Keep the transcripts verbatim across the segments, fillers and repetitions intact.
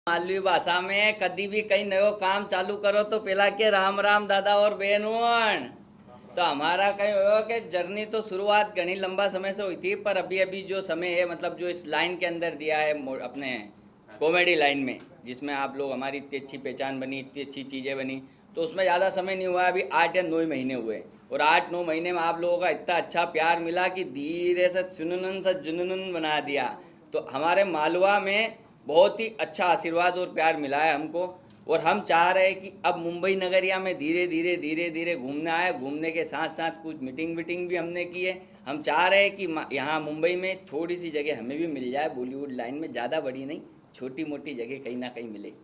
मालवी भाषा में कभी भी कहीं नयो काम चालू करो तो पहला के राम राम दादा और बहनों। तो हमारा कहीं हो कि जर्नी तो शुरुआत घनी लंबा समय से हुई थी, पर अभी अभी जो समय है मतलब जो इस लाइन के अंदर दिया है अपने कॉमेडी लाइन में, जिसमें आप लोग हमारी इतनी अच्छी पहचान बनी, इतनी अच्छी चीज़ें बनी, तो उसमें ज़्यादा समय नहीं हुआ, अभी आठ या नौ महीने हुए। और आठ नौ महीने में आप लोगों का इतना अच्छा प्यार मिला कि धीरे से चुनन से जुनून बना दिया। तो हमारे मालवा में बहुत ही अच्छा आशीर्वाद और प्यार मिला है हमको, और हम चाह रहे हैं कि अब मुंबई नगरिया में धीरे धीरे धीरे धीरे घूमना है। घूमने के साथ साथ कुछ मीटिंग वीटिंग भी हमने की है। हम चाह रहे हैं कि यहाँ मुंबई में थोड़ी सी जगह हमें भी मिल जाए बॉलीवुड लाइन में, ज़्यादा बड़ी नहीं, छोटी मोटी जगह कहीं ना कहीं मिले।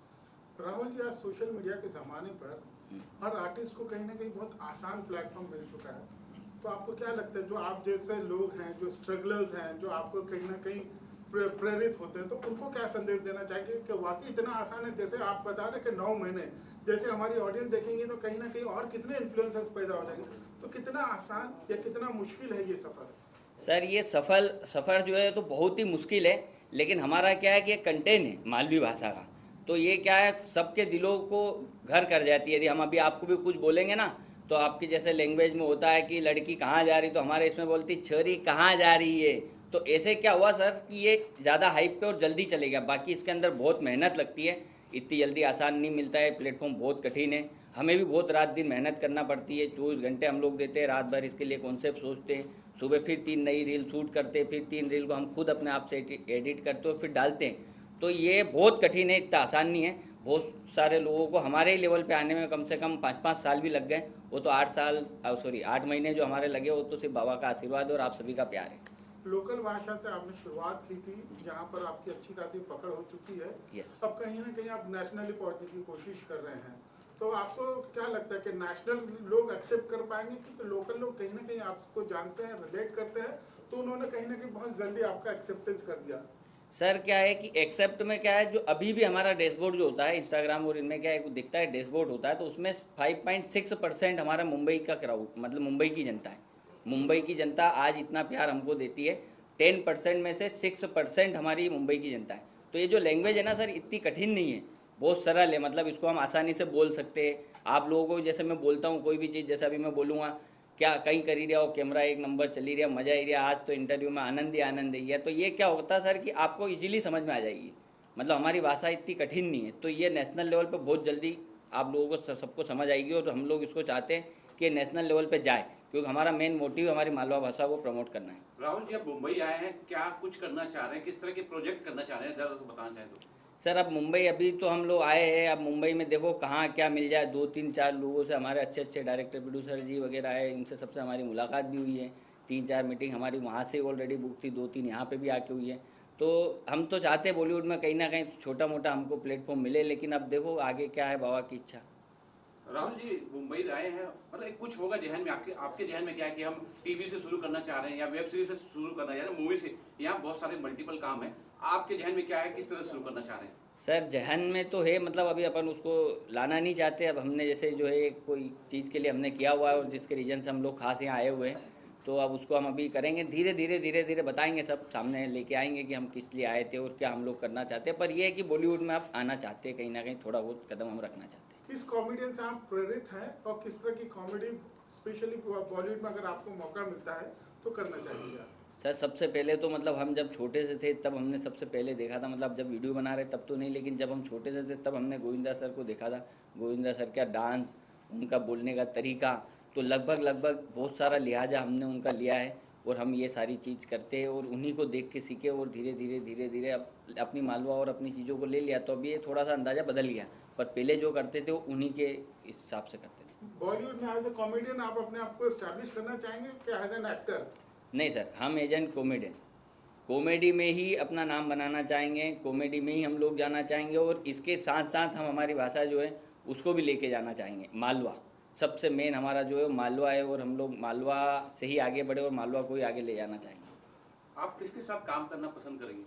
राहुल जी, आज सोशल मीडिया के ज़माने पर हर आर्टिस्ट को कहीं ना कहीं बहुत आसान प्लेटफॉर्म मिल चुका है, तो आपको क्या लगता है जो आप जैसे लोग हैं, जो स्ट्रगलर्स हैं, जो आपको कहीं ना कहीं प्रेरित होते हैं, तो उनको क्या संदेश देना चाहिए कि वाकई इतना आसान है? जैसे आप बता रहे कि नौ महीने, जैसे हमारी ऑडियंस देखेंगे तो कहीं ना कहीं और कितने इन्फ्लुएंसर्स पैदा हो जाएंगे, तो कितना आसान या कितना मुश्किल है ये सफ़र? सर ये सफल सफ़र जो है तो बहुत ही मुश्किल है, लेकिन हमारा क्या है कि ये कंटेंट है मालवी भाषा का, तो ये क्या है सबके दिलों को घर कर जाती है। यदि हम अभी आपको भी कुछ बोलेंगे ना, तो आपकी जैसे लैंग्वेज में होता है कि लड़की कहाँ जा रही, तो हमारे इसमें बोलती छोरी कहाँ जा रही है। तो ऐसे क्या हुआ सर कि ये ज़्यादा हाइप पे और जल्दी चलेगा, बाकी इसके अंदर बहुत मेहनत लगती है, इतनी जल्दी आसान नहीं मिलता है, प्लेटफॉर्म बहुत कठिन है, हमें भी बहुत रात दिन मेहनत करना पड़ती है। चौबीस घंटे हम लोग देते हैं रात भर इसके लिए, कॉन्सेप्ट सोचते हैं, सुबह फिर तीन नई रील शूट करते हैं, फिर तीन रील को हम खुद अपने आप से एडिट करते हो फिर डालते हैं। तो ये बहुत कठिन है, इतना आसान नहीं है। बहुत सारे लोगों को हमारे ही लेवल पे आने में कम से कम पाँच पाँच साल भी लग गए। वो तो आठ साल सॉरी आठ महीने जो हमारे लगे, वो तो सिर्फ बाबा का आशीर्वाद और आप सभी का प्यार है। लोकल भाषा से आपने शुरुआत की थी, जहाँ पर आपकी अच्छी खासी पकड़ हो चुकी है। yes. अब कहीं ना कहीं आप नेशनली पहुँचने की कोशिश कर रहे हैं, तो आपको क्या लगता है कि नेशनल लोग एक्सेप्ट कर पाएंगे? क्योंकि लोकल लोग कहीं ना कहीं आपको जानते हैं, रिलेट करते हैं, तो उन्होंने कहीं ना कहीं बहुत जल्दी आपका एक्सेप्टेंस कर दिया। सर क्या है कि एक्सेप्ट में क्या है, जो अभी भी हमारा डैशबोर्ड जो होता है इंस्टाग्राम और इनमें क्या है दिखता है डैशबोर्ड होता है, तो उसमें फाइव पॉइंट सिक्स परसेंट हमारा मुंबई का क्राउड, मतलब मुंबई की जनता है। मुंबई की जनता आज इतना प्यार हमको देती है। टेन परसेंट में से सिक्स परसेंट हमारी मुंबई की जनता है। तो ये जो लैंग्वेज है ना सर, इतनी कठिन नहीं है, बहुत सरल है, मतलब इसको हम आसानी से बोल सकते हैं। आप लोगों को जैसे मैं बोलता हूँ कोई भी चीज़, जैसे अभी मैं बोलूँगा क्या कहीं कर ही रहा हो, कैमरा एक नंबर चली रहा, मज़ा ही रहा, आज तो इंटरव्यू में आनंद ही आनंद ही है। तो ये क्या होता है सर कि आपको इजीली समझ में आ जाएगी, मतलब हमारी भाषा इतनी कठिन नहीं है, तो ये नेशनल लेवल पे बहुत जल्दी आप लोगों को सबको समझ आएगी। और हम लोग इसको चाहते हैं कि नेशनल लेवल पे जाए, क्योंकि हमारा मेन मोटिव हमारी मालवा भाषा को प्रमोट करना है। राहुल जी, आप मुंबई आए हैं, क्या कुछ करना चाह रहे हैं, किस तरह के प्रोजेक्ट करना चाह रहे हैं, जरा बताना चाहें तो? सर अब मुंबई अभी तो हम लोग आए हैं, अब मुंबई में देखो कहाँ क्या मिल जाए। दो तीन चार लोगों से हमारे अच्छे अच्छे डायरेक्टर प्रोड्यूसर जी वगैरह है, इनसे सबसे हमारी मुलाकात भी हुई है। तीन चार मीटिंग हमारी वहाँ से ऑलरेडी बुक थी, दो तीन यहाँ पे भी आके हुई है। तो हम तो चाहते हैं बॉलीवुड में कहीं ना कहीं छोटा मोटा हमको प्लेटफॉर्म मिले, लेकिन अब देखो आगे क्या है, बाबा की इच्छा। राहुल जी मुंबई आए हैं, मतलब कुछ होगा जहन में, आपके आपके जहन में क्या है कि हम टीवी से शुरू करना चाह रहे हैं या वेब सीरीज से शुरू करना चाह रहे हैं, मूवी से? यहाँ बहुत सारे मल्टीपल काम है, आपके जहन में क्या है, किस तरह से शुरू करना चाह रहे हैं? सर जहन में तो है, मतलब अभी अपन उसको लाना नहीं चाहते। अब हमने जैसे जो है कोई चीज़ के लिए हमने किया हुआ है और जिसके रीजन से हम लोग खास यहाँ आए हुए हैं, तो अब उसको हम अभी करेंगे, धीरे धीरे धीरे धीरे बताएंगे, सब सामने लेके आएंगे कि हम किस लिए आए थे और क्या हम लोग करना चाहते हैं। पर यह है कि बॉलीवुड में आप आना चाहते हैं, कहीं ना कहीं थोड़ा बहुत कदम हम रखना चाहते हैं। किस कॉमेडियन से आप प्रेरित हैं और किस तरह की कॉमेडी स्पेशली बॉलीवुड में अगर आपको मौका मिलता है तो करना चाहिए? सर सबसे पहले तो मतलब हम जब छोटे से थे तब हमने सबसे पहले देखा था, मतलब जब वीडियो बना रहे तब तो नहीं, लेकिन जब हम छोटे से थे तब हमने गोविंदा सर को देखा था। गोविंदा सर का डांस, उनका बोलने का तरीका, तो लगभग लगभग बहुत सारा लिहाजा हमने उनका लिया है और हम ये सारी चीज़ करते हैं और उन्हीं को देख के सीखे और धीरे धीरे धीरे धीरे अप, अपनी मालवा और अपनी चीज़ों को ले लिया। तो अभी ये थोड़ा सा अंदाज़ा बदल गया, पर पहले जो करते थे वो उन्हीं के हिसाब से करते थे। बॉलीवुड में एज ए कॉमेडियन आप अपने आप को एस्टैब्लिश करना चाहेंगे क्या एज एन एक्टर? नहीं सर, हम एज एन कॉमेडियन कॉमेडी में ही अपना नाम बनाना चाहेंगे, कॉमेडी में ही हम लोग जाना चाहेंगे और इसके साथ साथ हम हमारी भाषा जो है उसको भी लेके जाना चाहेंगे। मालवा सबसे मेन हमारा जो है मालवा है और हम लोग मालवा से ही आगे बढ़े और मालवा को ही आगे ले जाना चाहेंगे। आप किसके साथ काम करना पसंद करेंगे?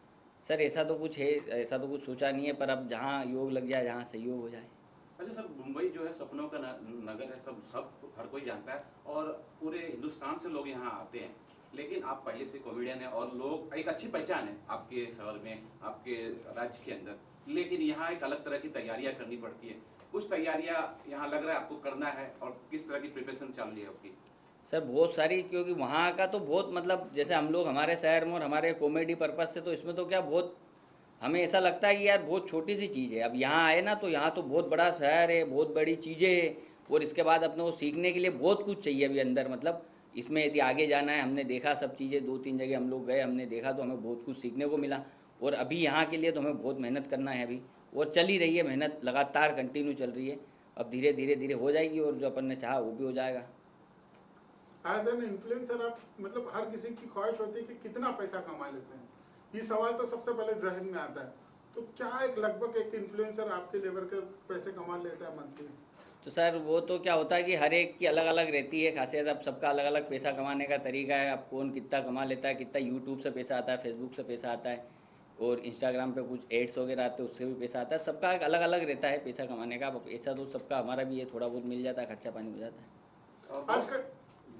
सर ऐसा तो कुछ है, ऐसा तो कुछ सोचा नहीं है, पर अब जहाँ योग लग जाए, जहाँ सहयोग हो जाए। अच्छा सर, मुंबई जो है सपनों का नगर है, सब सब हर कोई जानता है और पूरे हिंदुस्तान से लोग यहाँ आते हैं, लेकिन आप पहले से कॉमेडियन हैं और लोग एक अच्छी पहचान है आपके शहर में, आपके राज्य के अंदर। लेकिन यहाँ एक अलग तरह की तैयारियां करनी पड़ती है। कुछ तैयारियां यहाँ लग रहा है आपको करना है, और किस तरह की प्रिपरेशन चल रही है आपकी? सर बहुत सारी, क्योंकि वहाँ का तो बहुत मतलब जैसे हम लोग हमारे शहर में और हमारे कॉमेडी पर्पज़ से, तो इसमें तो क्या बहुत हमें ऐसा लगता है कि यार बहुत छोटी सी चीज़ है। अब यहाँ आए ना तो यहाँ तो बहुत बड़ा शहर है, बहुत बड़ी चीज़ें हैं, और इसके बाद अपने को सीखने के लिए बहुत कुछ चाहिए अभी अंदर। मतलब इसमें यदि आगे जाना है, हमने देखा सब चीज़ें, दो तीन जगह हम लोग गए, हमने देखा तो हमें बहुत कुछ सीखने को मिला। और अभी यहाँ के लिए तो हमें बहुत मेहनत करना है अभी, और चल ही रही है मेहनत, लगातार कंटिन्यू चल रही है। अब धीरे धीरे धीरे हो जाएगी, और जो अपन ने चाहा वो भी हो जाएगा। एज एन इन्फ्लुएंसर आप मतलब हर किसी की ख्वाहिश होती है कि कितना पैसा कमा लेते हैं, ये सवाल तो सबसे पहले जहन में आता है। तो क्या एक लगभग एक इन्फ्लुएंसर आपके लेवल के पैसे कमा लेता है मंथली? तो सर वो तो क्या होता है कि हर एक की अलग अलग रहती है खासियत। अब सबका अलग अलग पैसा कमाने का तरीका है। अब कौन कितना कमा लेता है, कितना यूट्यूब से पैसा आता है, फेसबुक से पैसा आता है, और इंस्टाग्राम पे कुछ एड्स वगैरह आते हैं उससे भी पैसा आता है। सबका एक अलग अलग रहता है पैसा कमाने का। अब ऐसा तो सबका, हमारा भी ये थोड़ा बहुत मिल जाता है, खर्चा पानी हो जाता है। आज का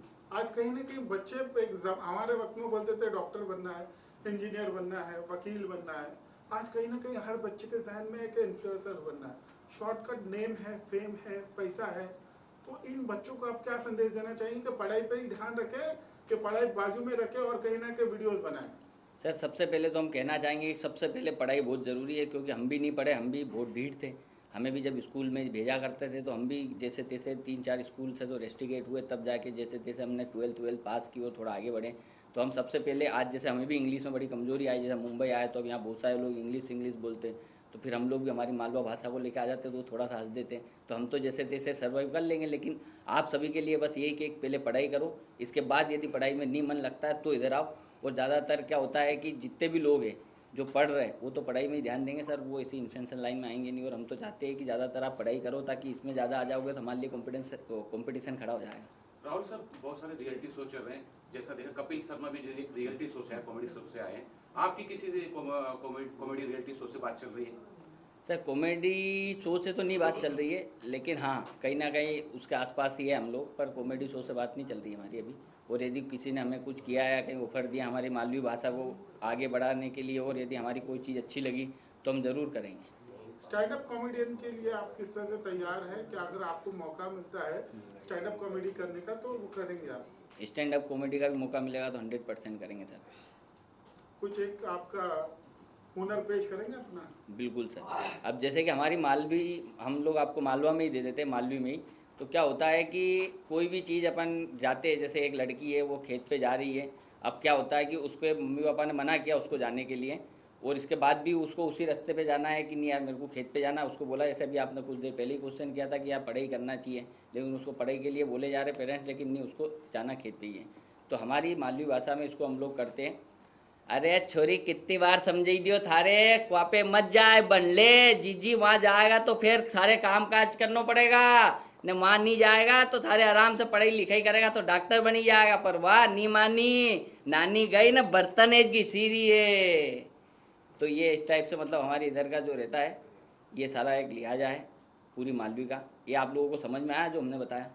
आज कहीं ना कहीं बच्चे एक जम- हमारे वक्त में बोलते थे डॉक्टर बनना है, इंजीनियर बनना है, वकील बनना है। आज कहीं ना कहीं हर बच्चे के जहन में एक इन्फ्लुएंसर बनना है, शॉर्टकट नेम है, फेम है, पैसा है। तो इन बच्चों को आप क्या संदेश देना चाहिए कि पढ़ाई पे ही ध्यान रखें, कि पढ़ाई बाजू में रखें और कहीं ना कहीं वीडियोस बनाएं? सर सबसे पहले तो हम कहना चाहेंगे कि सबसे पहले पढ़ाई बहुत ज़रूरी है, क्योंकि हम भी नहीं पढ़े, हम भी बहुत ढीठ थे। हमें भी जब स्कूल में भेजा करते थे तो हम भी जैसे तैसे तीन चार स्कूल से तो रेस्टिकेट हुए, तब जाके जैसे तैसे हमने ट्वेल्थ ट्वेल्थ पास की और थोड़ा आगे बढ़े। तो हम सबसे पहले, आज जैसे हमें भी इंग्लिश में बड़ी कमजोरी आई, जैसे मुंबई आए तो अब यहाँ बहुत सारे लोग इंग्लिश इंग्लिश बोलते हैं, तो फिर हम लोग भी हमारी मालवा भाषा को लेकर आ जाते तो थोड़ा सा हंस देते हैं। तो हम तो जैसे तैसे सर्वाइव कर लेंगे, लेकिन आप सभी के लिए बस यही कि एक पहले पढ़ाई करो, इसके बाद यदि पढ़ाई में नहीं मन लगता है तो इधर आओ। और ज़्यादातर क्या होता है कि जितने भी लोग हैं जो पढ़ रहे हैं वो तो पढ़ाई में ही ध्यान देंगे सर, वो ऐसी इन्फ्लुएंसर लाइन में आएंगे नहीं। और हम तो चाहते हैं कि ज़्यादातर आप पढ़ाई करो, ताकि इसमें ज़्यादा आ जाओगे तो हमारे लिए कॉम्पिटेंस कॉम्पिटिशन खड़ा हो जाएगा। राहुल सर, बहुत सारे रियलिटी शो चल रहे हैं, जैसा देखा कपिल शर्मा भी रियलिटी शो से आए, कॉमेडी शो से आए हैं। आपकी किसी से कॉमेडी रियलिटी शो से बात चल रही है? सर कॉमेडी शो से तो नहीं बात चल रही है, लेकिन हाँ कहीं ना कहीं उसके आसपास ही है हम लोग, पर कॉमेडी शो से बात नहीं चल रही है हमारी अभी। और यदि किसी ने हमें कुछ किया है, कहीं ऑफर दिया हमारी मालवी भाषा को आगे बढ़ाने के लिए, और यदि हमारी कोई चीज़ अच्छी लगी तो हम ज़रूर करेंगे। स्टैंड अप कॉमेडियन के लिए आप किस तरह से तैयार हैं कि अगर आपको मौका मिलता है स्टैंड अप कॉमेडी करने का तो वो करेंगे आप? स्टैंड अप कॉमेडी का भी मौका मिलेगा तो हंड्रेड परसेंट करेंगे सर। कुछ एक आपका हुनर पेश करेंगे अपना? बिल्कुल सर। अब जैसे कि हमारी मालवी, हम लोग आपको मालवा में ही दे देते हैं, मालवी में ही। तो क्या होता है कि कोई भी चीज़ अपन जाते हैं, जैसे एक लड़की है वो खेत पे जा रही है, अब क्या होता है कि उसके मम्मी पापा ने मना किया उसको जाने के लिए, और इसके बाद भी उसको उसी रास्ते पे जाना है कि नहीं यार मेरे को खेत पे जाना है। उसको बोला, जैसे भी आपने कुछ देर पहले ही क्वेश्चन किया था कि यार पढ़ाई करना चाहिए, लेकिन उसको पढ़ाई के लिए बोले जा रहे पेरेंट्स, लेकिन नहीं, उसको जाना खेत पे ही है। तो हमारी मालवी भाषा में इसको हम लोग करते हैं, अरे छोरी कितनी बार समझाई दियो थारे, क्वापे मत जाए बन ले, जीजी वहाँ जाएगा तो फिर सारे काम काज करना पड़ेगा, न वहाँ नहीं जाएगा तो थारे आराम से पढ़ाई लिखाई करेगा तो डॉक्टर बनी जाएगा। पर वाह नहीं मानी, नानी गई ना बर्तन एज की सीरी है। तो ये इस टाइप से मतलब हमारे इधर का जो रहता है, ये सारा एक लिहाजा है पूरी मालवी का। ये आप लोगों को समझ में आया जो हमने बताया?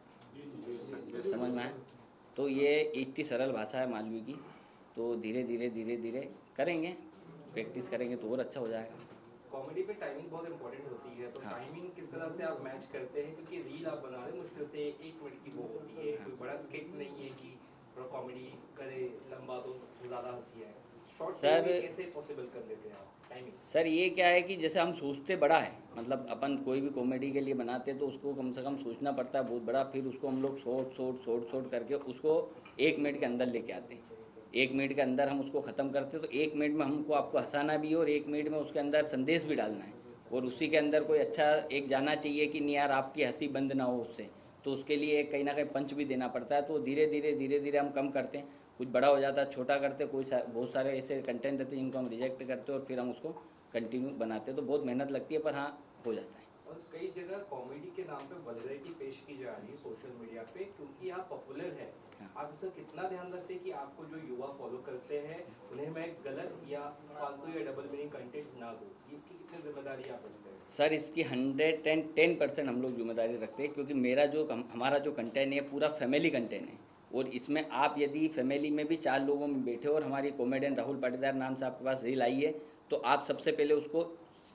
समझ में आया? तो ये इतनी सरल भाषा है मालवी की। तो धीरे धीरे धीरे धीरे करेंगे, प्रैक्टिस करेंगे तो और अच्छा हो जाएगा। कॉमेडी पे टाइमिंग बहुत इंपॉर्टेंट होती है, तो हाँ। टाइमिंग किस तरह से आप मैच करते हैं? क्योंकि रील आप बना रहे मुश्किल से एक मिनट की वो होती है, कोई बड़ा स्किट नहीं है कि थोड़ा कॉमेडी करे लंबा तो ज़्यादा हंसी है। शॉर्ट सर फिल्म कैसे पॉसिबल कर लेते हैं आप टाइमिंग? सर ये क्या है कि जैसे हम सोचते बड़ा है, मतलब अपन कोई भी कॉमेडी के लिए बनाते हैं तो उसको कम से कम सोचना पड़ता है बहुत बड़ा, फिर उसको हम लोग शॉर्ट शॉर्ट शॉर्ट शॉर्ट करके उसको एक मिनट के अंदर लेके आते हैं। एक मिनट के अंदर हम उसको ख़त्म करते हैं, तो एक मिनट में हमको आपको हंसाना भी है और एक मिनट में उसके अंदर संदेश भी डालना है, और उसी के अंदर कोई अच्छा एक जाना चाहिए कि नहीं यार आपकी हंसी बंद ना हो उससे, तो उसके लिए कहीं ना कहीं पंच भी देना पड़ता है। तो धीरे धीरे धीरे धीरे हम कम करते हैं, कुछ बड़ा हो जाता है, छोटा करते, कोई बहुत सारे ऐसे कंटेंट रहते हैं जिनको हम रिजेक्ट करते हैं और फिर हम उसको कंटिन्यू बनाते हैं। तो बहुत मेहनत लगती है, पर हाँ हो जाता है। और कई जगह कॉमेडी के नाम पे वल्गैरिटी पेश की जा रही है सोशल मीडिया पे, क्योंकि आप पॉपुलर हैं। हाँ। आप इसका कितना ध्यान रखते हैं कि आपको जो युवा फॉलो करते हैं उन्हें मैं गलत या फालतू या डबल मीनिंग कंटेंट ना दूं? इसकी कितनी जिम्मेदारी आप रखते हैं? सर इसकी हंड्रेड एंड टेन परसेंट हम लोग जिम्मेदारी रखते हैं, क्योंकि मेरा जो हमारा जो कंटेंट है पूरा फैमिली कंटेंट है, और इसमें आप यदि फैमिली में भी चार लोगों में बैठे और हमारी कॉमेडियन राहुल पाटीदार नाम से आपके पास रील आई है, तो आप सबसे पहले उसको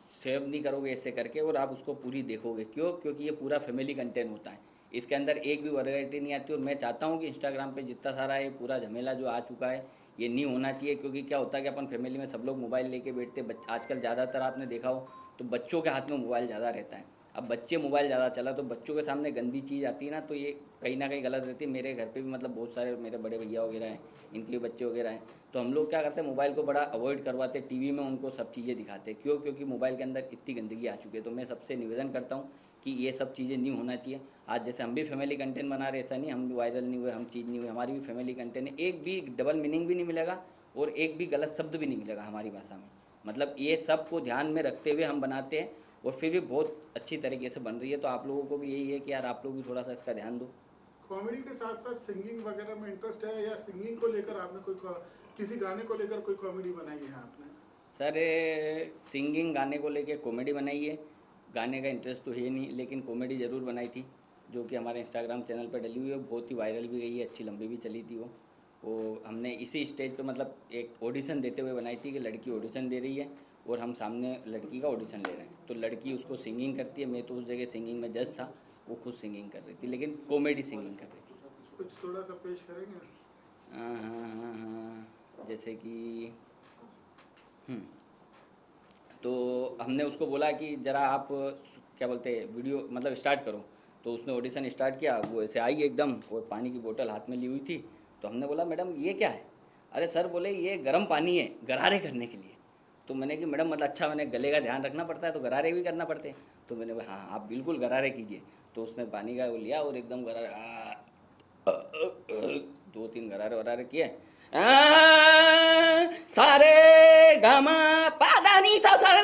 सेव नहीं करोगे ऐसे करके, और आप उसको पूरी देखोगे। क्यों? क्योंकि ये पूरा फैमिली कंटेंट होता है, इसके अंदर एक भी वैरायटी नहीं आती। और मैं चाहता हूँ कि इंस्टाग्राम पे जितना सारा ये पूरा झमेला जो आ चुका है ये नहीं होना चाहिए। क्योंकि क्या होता है कि अपन फैमिली में सब लोग मोबाइल लेके बैठते, बच आजकल ज़्यादातर आपने देखा हो तो बच्चों के हाथ में मोबाइल ज़्यादा रहता है। अब बच्चे मोबाइल ज़्यादा चला तो बच्चों के सामने गंदी चीज़ आती है ना, तो ये कहीं ना कहीं गलत रहती है। मेरे घर पे भी मतलब बहुत सारे मेरे बड़े भैया वगैरह हैं, इनके भी बच्चे वगैरह हैं, तो हम लोग क्या करते हैं, मोबाइल को बड़ा अवॉइड करवाते, टीवी में उनको सब चीज़ें दिखाते। क्यों? क्योंकि मोबाइल के अंदर इतनी गंदगी आ चुकी है। तो मैं सबसे निवेदन करता हूँ कि ये सब चीज़ें नहीं होना चाहिए। आज जैसे हम भी फैमिली कंटेंट बना रहे, ऐसा नहीं हम भी वायरल नहीं हुए, हम चीज़ नहीं हुए, हमारी भी फैमिली कंटेंट है। एक भी डबल मीनिंग भी नहीं मिलेगा और एक भी गलत शब्द भी नहीं मिलेगा हमारी भाषा में। मतलब ये सब को ध्यान में रखते हुए हम बनाते हैं और फिर भी बहुत अच्छी तरीके से बन रही है। तो आप लोगों को भी यही है कि यार आप लोग भी थोड़ा सा इसका ध्यान दो। कॉमेडी के साथ साथ सिंगिंग वगैरह में इंटरेस्ट है, या सिंगिंग को लेकर आपने कोई को- किसी गाने को लेकर कोई कॉमेडी बनाई है आपने? सर सिंगिंग गाने को लेके कॉमेडी बनाई है, गाने का इंटरेस्ट तो है नहीं, लेकिन कॉमेडी ज़रूर बनाई थी जो कि हमारे इंस्टाग्राम चैनल पर डली हुई है। बहुत ही वायरल भी गई है, अच्छी लंबी भी चली थी वो वो हमने इसी स्टेज पे मतलब एक ऑडिशन देते हुए बनाई थी कि लड़की ऑडिशन दे रही है और हम सामने लड़की का ऑडिशन ले रहे हैं। तो लड़की उसको सिंगिंग करती है, मैं तो उस जगह सिंगिंग में जज था, वो खुद सिंगिंग कर रही थी, लेकिन कॉमेडी सिंगिंग कर रही थी। कुछ थोड़ा सा पेश करेंगे? हाँ हाँ हाँ हाँ, जैसे कि हम्म, तो हमने उसको बोला कि ज़रा आप क्या बोलते हैं वीडियो मतलब स्टार्ट करो। तो उसने ऑडिशन स्टार्ट किया, वो ऐसे आई एकदम और पानी की बोतल हाथ में ली हुई थी। तो हमने बोला मैडम ये क्या है? अरे सर बोले ये गर्म पानी है गरारे करने के लिए। तो मैंने कि मैडम मतलब अच्छा, मैंने गले का ध्यान रखना पड़ता है तो गरारे भी करना पड़ते हैं। तो मैंने बोला हाँ आप बिल्कुल गरारे कीजिए। तो उसने पानी का वो लिया और एकदम गरारे आ, अ, अ, अ, दो तीन गरारे वरारे किए, आ, सारे गामा पादानी सा सारे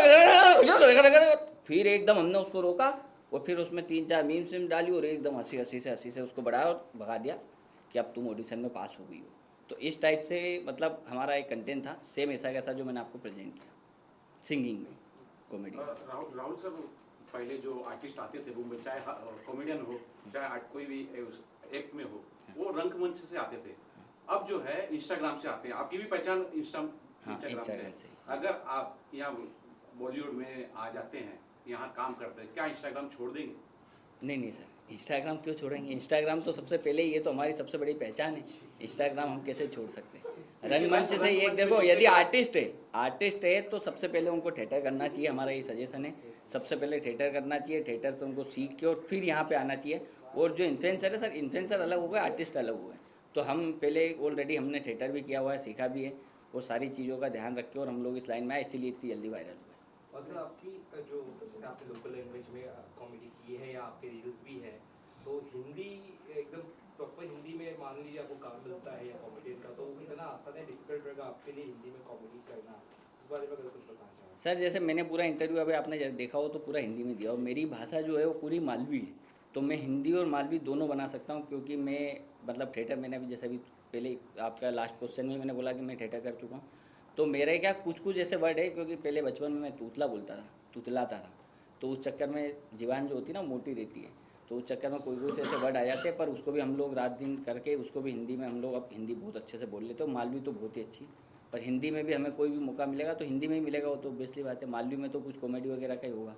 गामा। फिर एकदम हमने उसको रोका और फिर उसमें तीन चार मीम सिम डाली और एकदम हंसी हंसी से हंसी से उसको बढ़ाया और भगा दिया कि अब तुम ऑडिशन में पास हो गई हो। तो इस टाइप से मतलब हमारा एक कंटेंट था, सेम ऐसा कैसा जो मैंने आपको प्रेजेंट किया सिंगिंग में, कॉमेडी। राहुल राहुल सर, पहले जो आर्टिस्ट आते थे मुंबई, चाहे कॉमेडियन हो चाहे आर्ट- कोई भी एक्ट में हो, वो रंगमंच से आते थे। अब जो है इंस्टाग्राम से आते हैं। आपकी भी पहचान इंस्टा हाँ, इंस्टाग्राम इंस्टाग्राम से से। है। अगर आप यहाँ बॉलीवुड में आ जाते हैं, यहाँ काम करते हैं, क्या इंस्टाग्राम छोड़ देंगे? नहीं नहीं सर, इंस्टाग्राम क्यों छोड़ेंगे? इंस्टाग्राम तो सबसे पहले ये तो हमारी सबसे बड़ी पहचान है। इंस्टाग्राम हम कैसे छोड़ सकते हैं? रंगमंच से ये देखो, यदि आर्टिस्ट है आर्टिस्ट है तो सबसे पहले उनको थिएटर करना चाहिए, हमारा ये सजेशन है। सबसे पहले थिएटर करना चाहिए, थिएटर से उनको सीख के और फिर यहाँ पे आना चाहिए। और जो इन्फ्लुएंसर है सर, इन्फ्लुएंसर अलग हो गए, आर्टिस्ट अलग हुए। तो हम पहले ऑलरेडी हमने थिएटर भी किया हुआ है, सीखा भी है और सारी चीज़ों का ध्यान रख के और हम लोग इस लाइन में आए, इसीलिए इतनी जल्दी वायरल हुए। और सर आपकी जो जैसे आपने लोकल लैंग्वेज में कॉमेडी की है या आपके रील्स भी है, तो हिंदी एकदम प्रॉपर हिंदी में मान लीजिए आपको काम मिलता है या कॉमेडियन का, तो वो कितना आसान है डिफिकल्ट रहेगा आपके लिए हिंदी में कॉमेडी करना? इस बारे में अगर कुछ बताना चाहें। सर जैसे मैंने पूरा इंटरव्यू अभी आपने जब देखा हो तो पूरा हिंदी में दिया, और मेरी भाषा जो है वो पूरी मालवी है। तो मैं हिंदी और मालवी दोनों बना सकता हूँ, क्योंकि मैं मतलब थिएटर मैंने अभी जैसे अभी पहले आपका लास्ट क्वेश्चन में मैंने बोला कि मैं थिएटर कर चुका हूँ। तो मेरे क्या कुछ कुछ ऐसे वर्ड है, क्योंकि पहले बचपन में मैं तूतला बोलता था, तुतलाता था, तो उस चक्कर में जीवान जो होती है ना मोटी रहती है, तो उस चक्कर में कोई कोई ऐसे वर्ड आ जाते हैं। पर उसको भी हम लोग रात दिन करके उसको भी हिंदी में हम लोग अब हिंदी बहुत अच्छे से बोल लेते हो। मालवी तो बहुत ही अच्छी, पर हिंदी में भी हमें कोई भी मौका मिलेगा तो हिंदी में ही मिलेगा, वो तो बेसिकली बात है। मालवी में तो कुछ कॉमेडी वगैरह का ही होगा।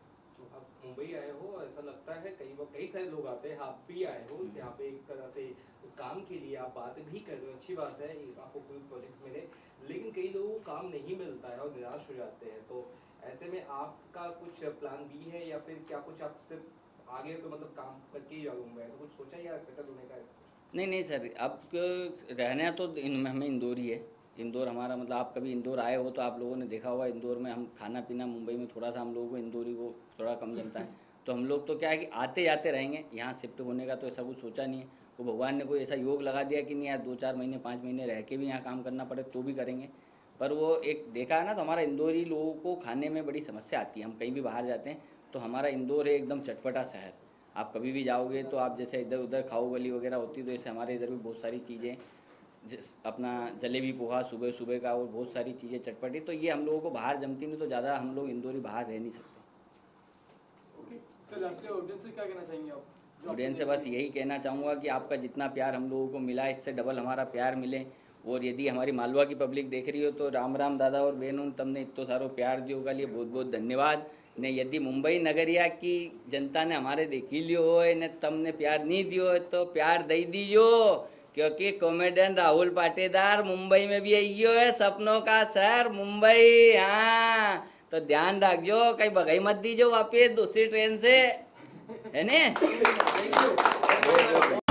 तो आप मुंबई आए हो, ऐसा लगता है कई बार कई सारे लोग आते हैं, आप भी आए हो यहाँ पे एक तरह से काम के लिए, आप बात भी कर रहे हो, अच्छी बात है आपको कोई प्रोजेक्ट्स मिले, लेकिन कई लोगों को काम नहीं मिलता है और निराश हो जाते हैं। तो ऐसे में आपका कुछ प्लान बी है या फिर क्या कुछ आप सिर्फ आगे तो मतलब काम करके ही जाओगे मुंबई, ऐसा कुछ सोचा या सेटल होने का? ऐसा कुछ नहीं नहीं सर, अब रहना तो इन हमें इंदौर ही है। इंदौर हमारा मतलब आप कभी इंदौर आए हो तो आप लोगों ने देखा होगा, इंदौर में हम खाना पीना मुंबई में थोड़ा सा हम लोगों को इंदौरी को थोड़ा कम जमता है। तो हम लोग तो क्या है कि आते जाते रहेंगे, यहाँ शिफ्ट होने का तो ऐसा कुछ सोचा नहीं है। वो भगवान ने कोई ऐसा योग लगा दिया कि नहीं यार दो चार महीने पाँच महीने रह के भी यहाँ काम करना पड़े तो भी करेंगे। पर वो एक देखा है ना, तो हमारा इंदौरी लोगों को खाने में बड़ी समस्या आती है। हम कहीं भी बाहर जाते हैं तो हमारा इंदौर है एकदम चटपटा शहर। आप कभी भी जाओगे तो आप जैसे इधर उधर खाओ गली वगैरह होती, तो ऐसे हमारे इधर भी बहुत सारी चीज़ें, जिस अपना जलेबी पोहा सुबह सुबह का और बहुत सारी चीज़ें चटपटी, तो ये हम लोगों को बाहर जमती नहीं, तो ज़्यादा हम लोग इंदौरी बाहर रह नहीं सकते। सर लास्टली ऑडियंस से क्या कहना चाहेंगे आप? ऑडियंस से बस यही कहना चाहूँगा कि आपका जितना प्यार हम लोगों को मिला इससे डबल हमारा प्यार मिले, और यदि हमारी मालवा की पब्लिक देख रही हो तो राम राम दादा और बहनों, तमने इतो सारो प्यार दियो का लिए बहुत बहुत धन्यवाद ने। यदि मुंबई नगरिया की जनता ने हमारे देखी लियो हो ने तमने प्यार नहीं दियो है तो प्यार दई दीजो, क्योंकि कॉमेडियन राहुल पाटीदार मुंबई में भी आइयो है, सपनों का शहर मुंबई। हाँ तो ध्यान रखजो, कहीं भगाई मत दीजो वापिस दूसरी ट्रेन से, है ने।